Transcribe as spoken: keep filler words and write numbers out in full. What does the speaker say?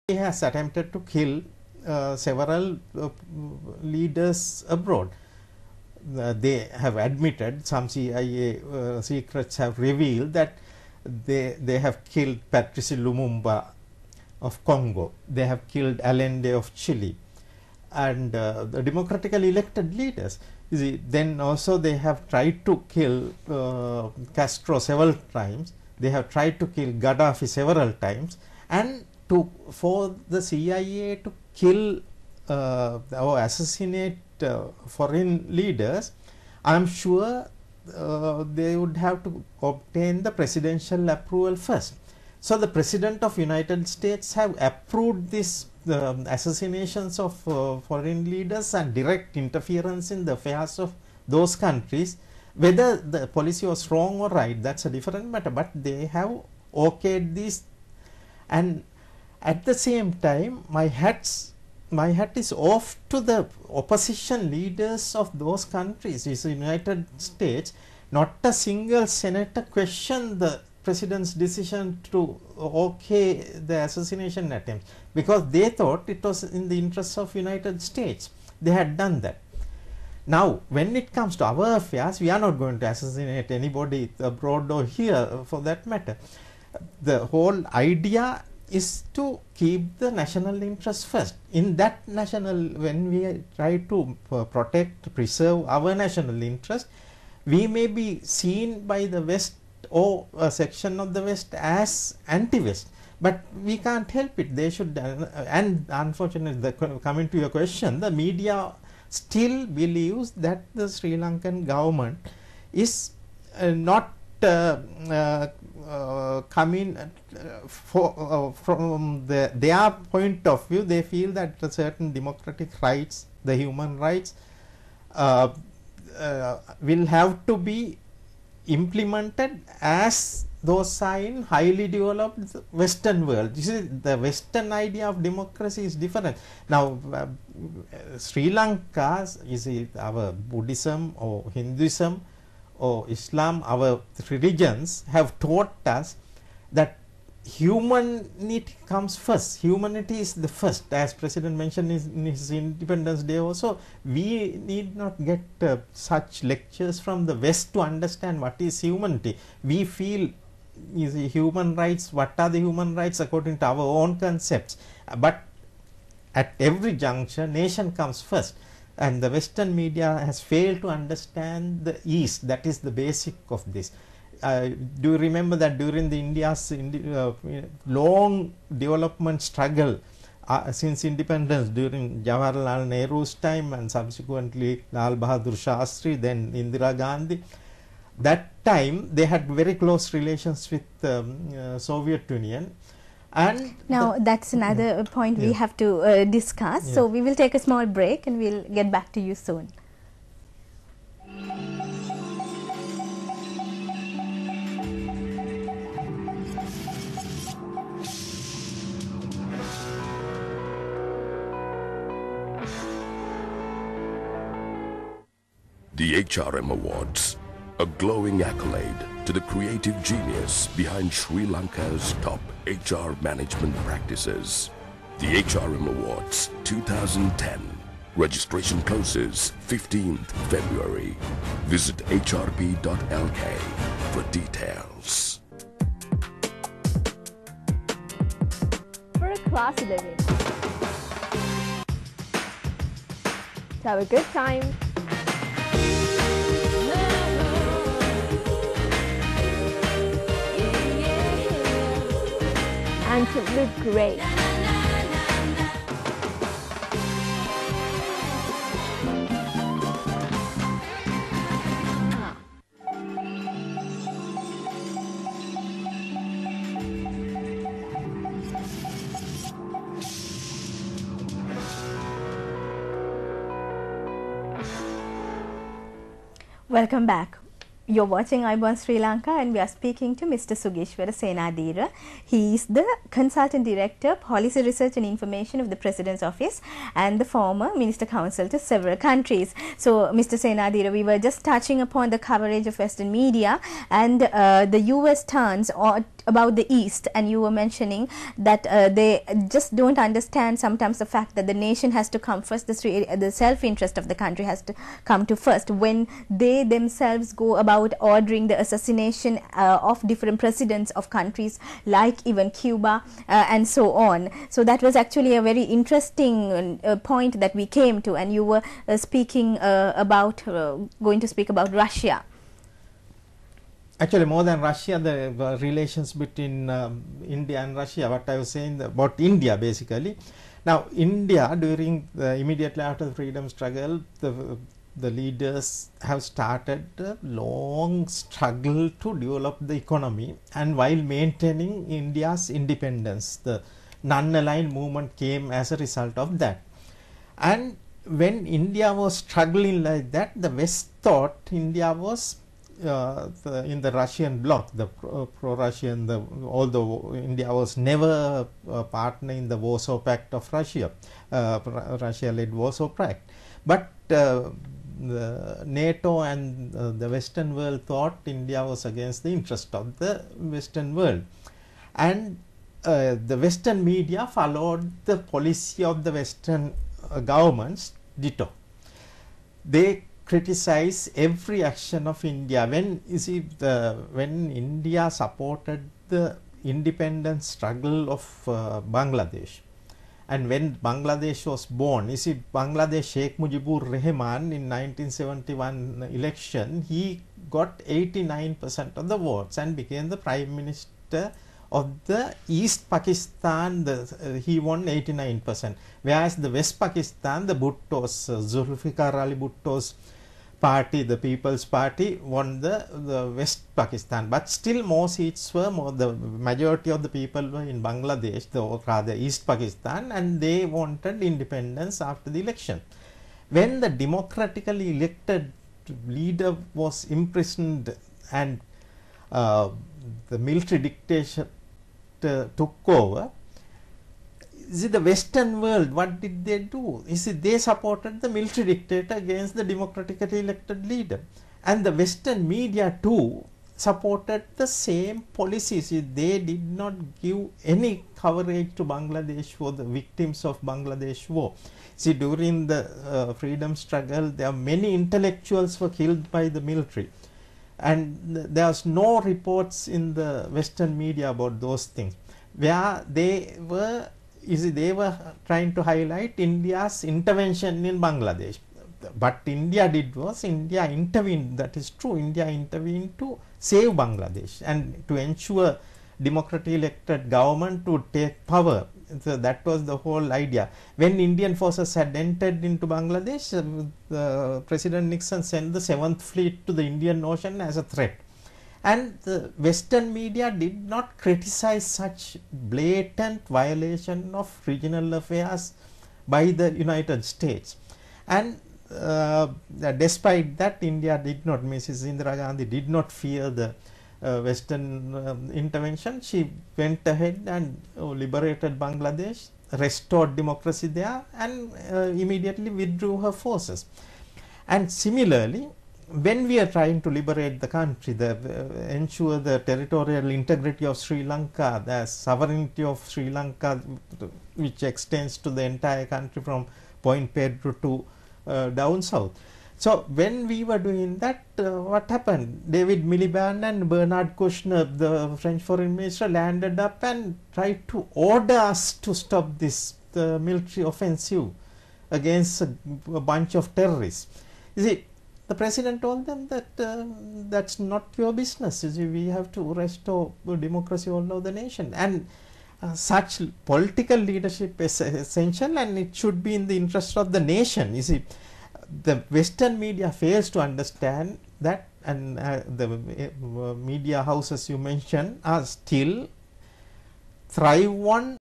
He has attempted to kill uh, several uh, leaders abroad. Uh, they have admitted, some C I A uh, secrets have revealed that they, they have killed Patrice Lumumba of Congo, they have killed Allende of Chile, and uh, the democratically elected leaders. You see, then also they have tried to kill uh, Castro several times, they have tried to kill Gaddafi several times, and to for the C I A to kill uh, or assassinate uh, foreign leaders, I am sure uh, they would have to obtain the presidential approval first. So the President of United States have approved this uh, assassinations of uh, foreign leaders and direct interference in the affairs of those countries. Whether the policy was wrong or right, that's a different matter, but they have okayed this. And at the same time, my hats my hat is off to the opposition leaders of those countries. Is the United States, not a single senator questioned the president's decision to okay the assassination attempt, because they thought it was in the interest of United States. They had done that. Now, when it comes to our affairs, we are not going to assassinate anybody abroad or here for that matter. The whole idea is to keep the national interest first. In that national, when we try to uh, protect, preserve our national interest, we may be seen by the West or a section of the West as anti-West, but we can't help it. They should, uh, and unfortunately, the, coming to your question, the media still believes that the Sri Lankan government is uh, not uh, uh, uh, coming uh, for, uh, from the, their point of view. They feel that the certain democratic rights, the human rights, uh, uh, will have to be implemented as those are in highly developed Western world. You see, the Western idea of democracy is different. Now, uh, Sri Lanka, you see, our Buddhism or Hinduism or Islam, our religions have taught us that humanity comes first. Humanity is the first, as President mentioned in his Independence Day also. We need not get uh, such lectures from the West to understand what is humanity. We feel is the human rights, what are the human rights according to our own concepts, uh, but at every juncture nation comes first, and the Western media has failed to understand the East. That is the basic of this. Uh, do you remember that during the India's Indi uh, long development struggle uh, since independence, during Jawaharlal Nehru's time and subsequently Lal Bahadur Shastri, then Indira Gandhi, that time they had very close relations with um, uh, Soviet Union. And now that's another yeah. point we yeah. have to uh, discuss. Yeah. So we will take a small break and we'll get back to you soon. The H R M Awards, a glowing accolade to the creative genius behind Sri Lanka's top H R management practices. The H R M Awards two thousand ten. Registration closes fifteenth February. Visit H R P dot L K for details. For a classy living. To have a good time. And to look great. Welcome back. You're watching iBond Sri Lanka and we are speaking to Mister Sugishwara Senadira. He is the Consultant Director, Policy Research and Information of the President's Office and the former Minister Counsel to several countries. So, Mister Senadira, we were just touching upon the coverage of Western media and uh, the U S stance or about the East, and you were mentioning that uh, they just don't understand sometimes the fact that the nation has to come first, the, the self-interest of the country has to come to first, when they themselves go about ordering the assassination uh, of different presidents of countries like even Cuba uh, and so on. So that was actually a very interesting uh, point that we came to, and you were uh, speaking uh, about, uh, going to speak about Russia. Actually, more than Russia, the uh, relations between um, India and Russia, what I was saying about India basically. Now, India, during the, immediately after the freedom struggle, the, the leaders have started a long struggle to develop the economy, and while maintaining India's independence. The non-aligned movement came as a result of that. And when India was struggling like that, the West thought India was Uh, the, in the Russian bloc, the pro, pro-Russian, the, although India was never a partner in the Warsaw Pact of Russia, uh, Russia-led Warsaw Pact, but uh, the NATO and uh, the Western world thought India was against the interest of the Western world, and uh, the Western media followed the policy of the Western uh, governments ditto. They criticize every action of India. When you see the when India supported the independence struggle of uh, Bangladesh, and when Bangladesh was born, you see Bangladesh, Sheikh Mujibur Rahman in nineteen seventy-one election, he got eighty-nine percent of the votes and became the prime minister of the East Pakistan. The, uh, he won eighty-nine percent, whereas the West Pakistan, the Bhutto's, uh, Zulfikar Ali Bhutto's party, the People's Party, won the, the West Pakistan, but still more seats were more, the majority of the people were in Bangladesh, the, or rather East Pakistan, and they wanted independence after the election. When the democratically elected leader was imprisoned and uh, the military dictatorship uh, took over, see, the Western world, what did they do? You see, they supported the military dictator against the democratically elected leader. And the Western media too supported the same policies. See, they did not give any coverage to Bangladesh for the victims of Bangladesh war. See, during the uh, freedom struggle, there are many intellectuals were killed by the military. And th there's no reports in the Western media about those things, where they were You see, they were trying to highlight India's intervention in Bangladesh. But India did was, India intervened, that is true, India intervened to save Bangladesh and to ensure democratically elected government to take power. So that was the whole idea. When Indian forces had entered into Bangladesh, uh, uh, President Nixon sent the seventh Fleet to the Indian Ocean as a threat. And the Western media did not criticize such blatant violation of regional affairs by the United States. And uh, despite that, India did not, Missus Indira Gandhi did not fear the uh, Western um, intervention. She went ahead and uh, liberated Bangladesh, restored democracy there, and uh, immediately withdrew her forces. And similarly, when we are trying to liberate the country, the, uh, ensure the territorial integrity of Sri Lanka, the sovereignty of Sri Lanka, which extends to the entire country from Point Pedro to uh, down south. So when we were doing that, uh, what happened? David Miliband and Bernard Kouchner, the French foreign minister, landed up and tried to order us to stop this the military offensive against a, a bunch of terrorists. You see, the president told them that uh, that's not your business. You see, we have to restore democracy all over the nation, and uh, such political leadership is essential, and it should be in the interest of the nation. You see, the Western media fails to understand that, and uh, the uh, media houses you mentioned are still thrive on